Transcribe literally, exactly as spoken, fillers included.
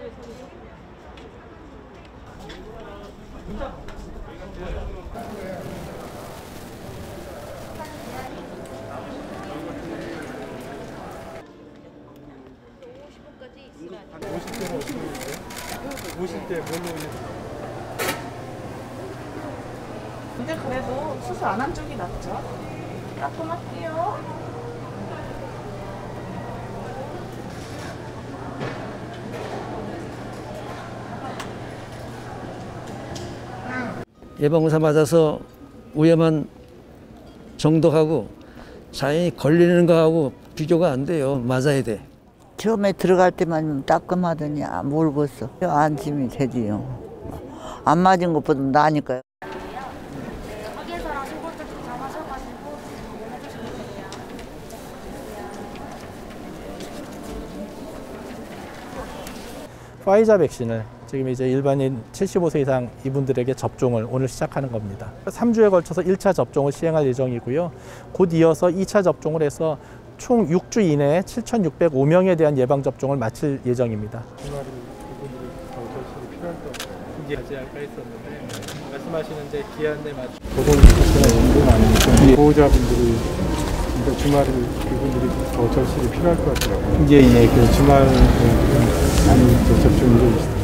오실 때 뭘로 근데 그래도 수술 안 한 쪽이 낫죠? 따끔할게요. 예방주사 맞아서 위험한 정도하고 자연히 걸리는 거하고 비교가 안 돼요. 맞아야 돼. 처음에 들어갈 때만 따끔하더니 모르겠어. 안심이 되지요. 안 맞은 것보다 나으니까요. 확인서랑 신분증 도장하셔가지고 해주시면 돼요. 파이자 백신을 지금 이제 일반인 칠십오 세 이상 이분들에게 접종을 오늘 시작하는 겁니다. 삼 주에 걸쳐서 일 차 접종을 시행할 예정이고요. 곧 이어서 이 차 접종을 해서 총 육 주 이내에 칠천육백오 명에 대한 예방접종을 마칠 예정입니다. 주말에 이분들이 더 절실히 필요할 것 같아요. 맞이할까 했었는데 말씀하시는 이제 기한에 맞춰 보건복지나 연구가 아니니까 보호자분들이 그러니까 주말에 그분들이 더 절실히 필요할 것 같더라고요. 예, 예, 그 주말에 많이 접종이 좀